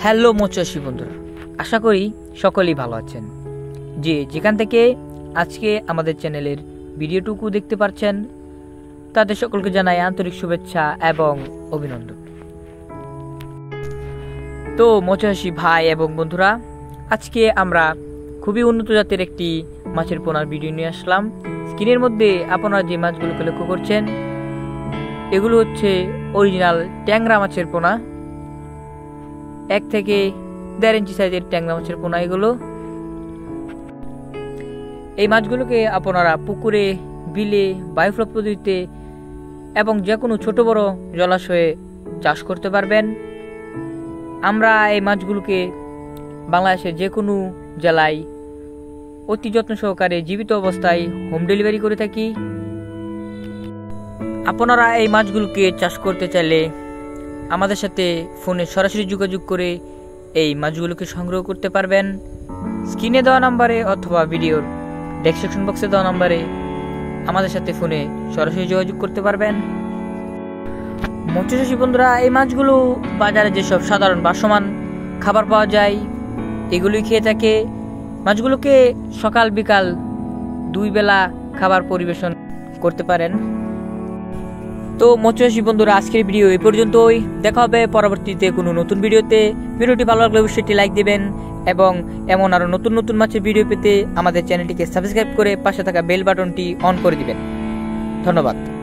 Hello মৎস্যচাষী বন্ধুরা, আশা করি সকলেই ভালো আছেন। যেখান থেকে আজকে আমাদের চ্যানেলের ভিডিওটুকু দেখতে পাচ্ছেন তাদের সকলকে জানাই আন্তরিক শুভেচ্ছা এবং অভিনন্দন। তো মৎস্যচাষী ভাই এবং বন্ধুরা, আজকে আমরা খুবই উন্নত জাতের একটি মাছের পোনার ভিডিও নিয়ে আসলাম। স্ক্রিনের মধ্যে আপনারা যে মাছগুলোকে লক্ষ্য করছেন এগুলো হচ্ছে অরিজিনাল ট্যাংরা মাছের পোনা। 1 থেকে 1.5 ইঞ্চি সাইজের ট্যাংরা মাছের পোনা এগুলো। এই মাছগুলোকে আপনারা পুকুরে, বিলে, বায়োফ্লক পদ্ধতিতে এবং যে কোনো ছোট বড় জলাশয়ে চাষ করতে পারবেন। আমরা এই মাছগুলোকে বাংলাদেশের যে কোনো জেলায় অতি যত্ন সহকারে জীবিত অবস্থায় হোম ডেলিভারি করে থাকি। আপনারা এই মাছগুলোকে চাষ করতে চাইলে আমাদের সাথে ফোনে সরাসরি যোগাযোগ করে এই মাছগুলোকে সংগ্রহ করতে পারবেন। স্ক্রিনে দেওয়া নাম্বারে অথবা ভিডিওর ডেসক্রিপশন বক্সে দেওয়া নাম্বারে আমাদের সাথে ফোনে সরাসরি যোগাযোগ করতে পারবেন। মৎস্যচাষী বন্ধুরা, এই মাছগুলো বাজারে যেসব সাধারণ ভাসমান খাবার পাওয়া যায় এগুলোই খেয়ে থাকে। মাছগুলোকে সকাল বিকাল 2 বেলা খাবার পরিবেশন করতে পারেন। তো মৎস্যচাষী বন্ধুরা, আজকের ভিডিও এই পর্যন্তই। দেখা হবে পরবর্তীতে কোনো নতুন ভিডিওতে। ভিডিওটি ভালো লাগলে অবশ্যই একটি লাইক দিবেন এবং এমন আরো নতুন নতুন মাছের ভিডিও পেতে আমাদের চ্যানেলটিকে সাবস্ক্রাইব করে পাশে থাকা বেল বাটনটি অন করে দিবেন। ধন্যবাদ।